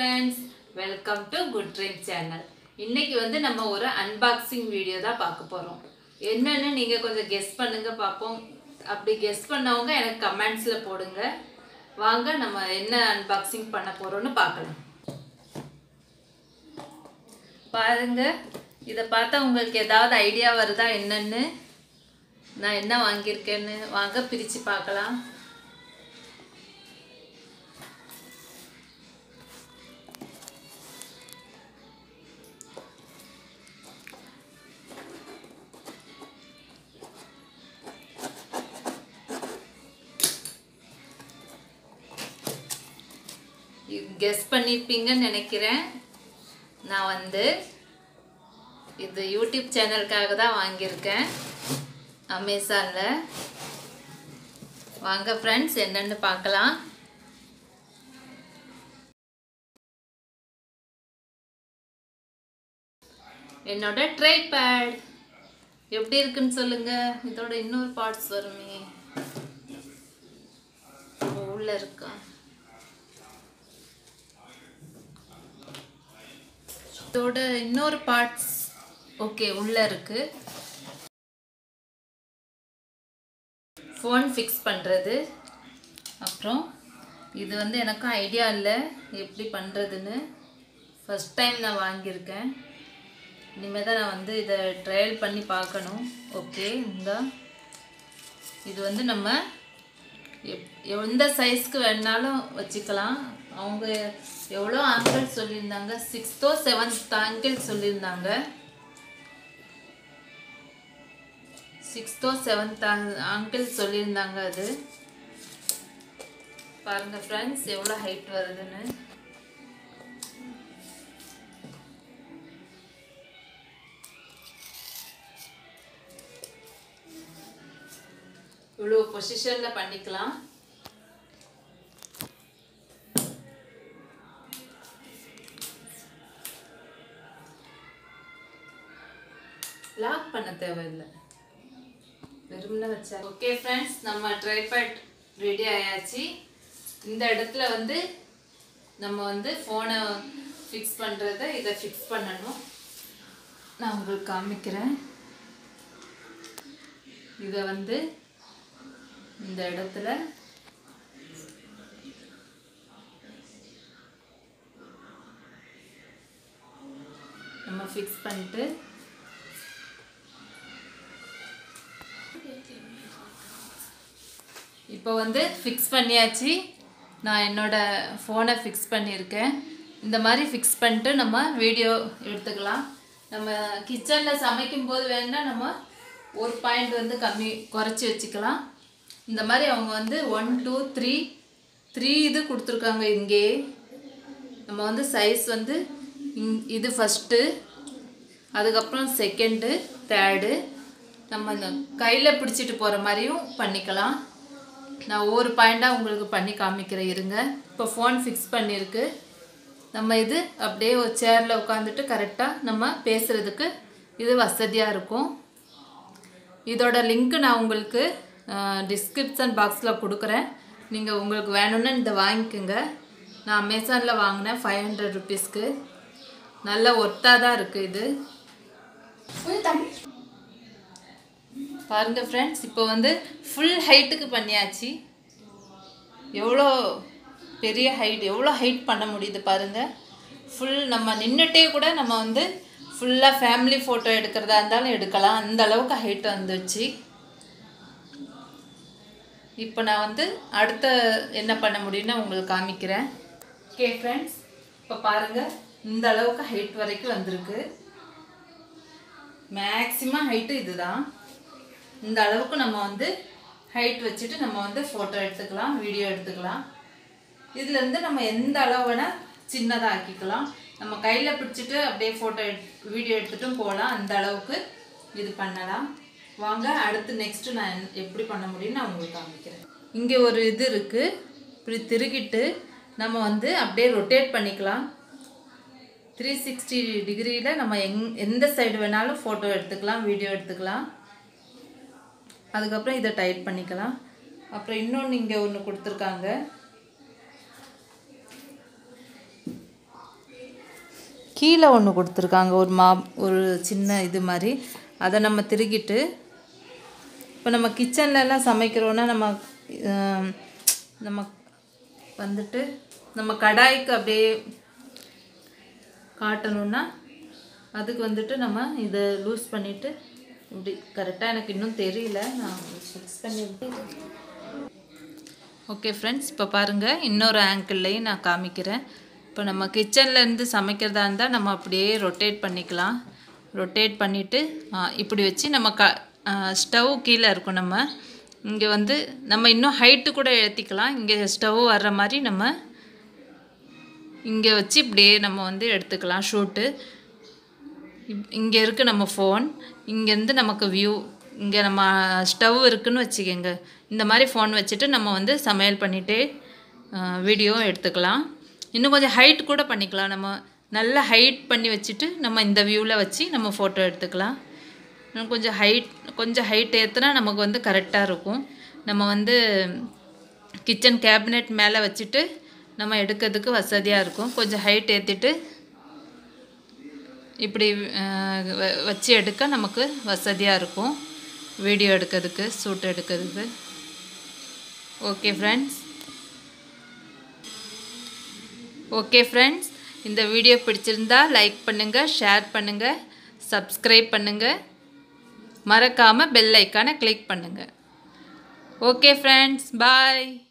friends, welcome to Good Dream channel. இன்னைக்கு வந்து நம்ம ஒரு unboxing வீடியோ தான் பார்க்க போறோம். என்னன்னு நீங்க கொஞ்சம் கெஸ் பண்ணுங்க பாப்போம். அப்படி கெஸ் பண்ணவங்க எனக்கு கமெண்ட்ஸ்ல போடுங்க. வாங்க நம்ம என்ன unboxing பண்ண போறோம்னு பார்க்கலாம். பாருங்க, இத பார்த்தா உங்களுக்கு ஏதாவது ஐடியா வருதா என்னன்னு? நான் என்ன வாங்கியிருக்கேன்னு வாங்க பிரிச்சு பார்க்கலாம். கெஸ் பண்ணிருப்பீங்கன்னு நினைக்கிறேன். நான் வந்து இது யூடியூப் சேனலுக்காக தான் வாங்கியிருக்கேன் அமேசான்ல. வாங்க ஃப்ரெண்ட்ஸ் என்னன்னு பார்க்கலாம். என்னோட ட்ரைபேட் எப்படி இருக்குன்னு சொல்லுங்க. இதோட இன்னொரு பார்ட்ஸ் வருமே, உள்ள இருக்கா? இதோட இன்னொரு பார்ட்ஸ் ஓகே உள்ள இருக்கு. ஃபோன் ஃபிக்ஸ் பண்ணுறது. அப்புறம் இது வந்து எனக்கும் ஐடியா இல்லை எப்படி பண்ணுறதுன்னு. ஃபஸ்ட் டைம் நான் வாங்கியிருக்கேன். இனிமேல் தான் நான் வந்து இதை ட்ரையல் பண்ணி பார்க்கணும். ஓகே, இந்த இது வந்து நம்ம எந்த சைஸ்க்கு வேணாலும் வச்சுக்கலாம். அவங்க எவ்வளோ ஆங்கிள் சொல்லியிருந்தாங்க? 6th or 7th ஆங்கிள் சொல்லியிருந்தாங்க. 6th or 7th ஆங்கிள் சொல்லியிருந்தாங்க. அது பாருங்க ஃப்ரெண்ட்ஸ் எவ்வளோ ஹைட் வருதுன்னு. இவ்வளோ பொசிஷனில் பண்ணிக்கலாம். லாக் பண்ண தேவையில்லை, வெறும்னா வச்சா. ஓகே ஃப்ரெண்ட்ஸ், நம்ம ட்ரைபேட் ரெடி ஆயாச்சு. இந்த இடத்துல வந்து நம்ம வந்து ஃபோனை ஃபிக்ஸ் பண்ணுறத இதை ஃபிக்ஸ் பண்ணணும். நான் உங்களுக்கு காமிக்கிறேன். இதை வந்து இந்த இடத்துல நம்ம ஃபிக்ஸ் பண்ணிட்டு இப்போ வந்து ஃபிக்ஸ் பண்ணியாச்சு. நான் என்னோடய ஃபோனை ஃபிக்ஸ் பண்ணியிருக்கேன். இந்த மாதிரி ஃபிக்ஸ் பண்ணிட்டு நம்ம வீடியோ எடுத்துக்கலாம். நம்ம கிச்சனில் சமைக்கும்போது வேணால் நம்ம ஒரு பாயிண்ட் வந்து குறைச்சி வச்சுக்கலாம். இந்த மாதிரி அவங்க வந்து 1 2 3 இது கொடுத்துருக்காங்க. இங்கே நம்ம வந்து சைஸ் வந்து இது ஃபஸ்ட்டு, அதுக்கப்புறம் செகண்டு, தேர்டு. நம்ம இந்த கையில் பிடிச்சிட்டு போகிற மாதிரியும் பண்ணிக்கலாம். நான் ஒவ்வொரு பாயிண்டாக உங்களுக்கு பண்ணி காமிக்கிறேன் இருங்க. இப்போ ஃபோன் ஃபிக்ஸ் பண்ணியிருக்கு. நம்ம இது அப்படியே ஒரு சேரில் உட்காந்துட்டு கரெக்டாக நம்ம பேசுகிறதுக்கு இது வசதியாக இருக்கும். இதோட லிங்க்கு நான் உங்களுக்கு டிஸ்கிரிப்ஷன் பாக்ஸில் கொடுக்குறேன். நீங்கள் உங்களுக்கு வேணும்னு இதை வாங்கிக்கோங்க. நான் அமேசானில் வாங்கினேன் 500 rupeesக்கு. நல்ல ஒர்த்தாக தான் இருக்குது இது. பாருங்கள் ஃப்ரெண்ட்ஸ், இப்போ வந்து ஃபுல் ஹைட்டுக்கு பண்ணியாச்சு. எவ்வளோ பெரிய ஹைட், எவ்வளோ ஹைட் பண்ண முடியுது பாருங்கள். ஃபுல் நம்ம நின்றுட்டே கூட நம்ம வந்து ஃபுல்லாக ஃபேமிலி ஃபோட்டோ எடுக்கிறதா இருந்தாலும் எடுக்கலாம். அந்த அளவுக்கு ஹைட் வந்துச்சு. இப்போ நான் வந்து அடுத்த என்ன பண்ண முடியும்னு உங்களுக்கு காமிக்கிறேன். ஓகே ஃப்ரெண்ட்ஸ், இப்போ பாருங்கள் இந்த அளவுக்கு ஹைட் வரைக்கும் வந்திருக்கு. மேக்ஸிமம் ஹைட்டு இதுதான். இந்த அளவுக்கு நம்ம வந்து ஹைட் வச்சுட்டு நம்ம வந்து ஃபோட்டோ எடுத்துக்கலாம், வீடியோ எடுத்துக்கலாம். இதுலேருந்து நம்ம எந்த அளவு வேணால் சின்னதாக ஆக்கிக்கலாம். நம்ம கையில் பிடிச்சிட்டு அப்படியே ஃபோட்டோ வீடியோ எடுத்துட்டும் போகலாம். அந்த அளவுக்கு இது பண்ணலாம். வாங்க அடுத்து நெக்ஸ்ட்டு நான் எப்படி பண்ண முடியும்னு நான் உங்களுக்கு காமிக்கிறேன். இங்கே ஒரு இது இருக்குது. இப்படி திருகிட்டு நம்ம வந்து அப்படியே ரொட்டேட் பண்ணிக்கலாம். 360 டிகிரியில் நம்ம எந்த சைடு வேணாலும் ஃபோட்டோ எடுத்துக்கலாம், வீடியோ எடுத்துக்கலாம். அதுக்கப்புறம் இதை டைட் பண்ணிக்கலாம். அப்புறம் இன்னொன்று இங்கே ஒன்று கொடுத்துருக்காங்க. கீழே ஒன்று கொடுத்துருக்காங்க, ஒரு சின்ன இது மாதிரி. அதை நம்ம திருகிட்டு இப்போ நம்ம கிச்சன்லலாம் சமைக்கிறோன்னா நம்ம வந்துட்டு நம்ம கடாய்க்கு அப்படியே காட்டணுன்னா அதுக்கு வந்துட்டு நம்ம இதை லூஸ் பண்ணிவிட்டு இப்படி கரெக்டாக எனக்கு இன்னும் தெரியல, நான் ஃபிக்ஸ் பண்ணிவிட்டு. ஓகே ஃப்ரெண்ட்ஸ், இப்போ பாருங்கள், இன்னொரு ஆங்கிள்லையும் நான் காமிக்கிறேன். இப்போ நம்ம கிச்சன்லேருந்து சமைக்கிறதா இருந்தால் நம்ம அப்படியே ரொட்டேட் பண்ணிக்கலாம். ரொட்டேட் பண்ணிவிட்டு இப்படி வச்சு நம்ம ஸ்டவ் கீழே இருக்கும். நம்ம இங்கே வந்து நம்ம இன்னும் ஹைட்டு கூட ஏற்றிக்கலாம். இங்கே ஸ்டவ் வர்ற மாதிரி நம்ம இங்கே வச்சு இப்படியே நம்ம வந்து எடுத்துக்கலாம் ஷூட்டு. இங்கே இருக்குது நம்ம ஃபோன், இங்கேருந்து நமக்கு வியூ, இங்கே நம்ம ஸ்டவ் இருக்குதுன்னு வச்சுக்கோங்க. இந்த மாதிரி ஃபோன் வச்சுட்டு நம்ம வந்து சமையல் பண்ணிகிட்டே வீடியோ எடுத்துக்கலாம். இன்னும் கொஞ்சம் ஹைட் கூட பண்ணிக்கலாம். நம்ம நல்லா ஹைட் பண்ணி வச்சுட்டு நம்ம இந்த வியூவில் வச்சு நம்ம ஃபோட்டோ எடுத்துக்கலாம். இன்னும் கொஞ்சம் ஹைட் ஏற்றினா நமக்கு வந்து கரெக்டாக இருக்கும். நம்ம வந்து கிச்சன் கேபினெட் மேலே வச்சுட்டு நம்ம எடுக்கிறதுக்கு வசதியாக இருக்கும். கொஞ்சம் ஹைட் ஏற்றிட்டு இப்படி வச்சு எடுக்க நமக்கு வசதியாக இருக்கும், வீடியோ எடுக்கிறதுக்கு, ஷூட் எடுக்கிறதுக்கு. ஓகே ஃப்ரெண்ட்ஸ், இந்த வீடியோ பிடிச்சிருந்தா லைக் பண்ணுங்கள், ஷேர் பண்ணுங்கள், சப்ஸ்கிரைப் பண்ணுங்கள், மறக்காமல் பெல் ஐக்கானை கிளிக் பண்ணுங்கள். ஓகே ஃப்ரெண்ட்ஸ், பாய்.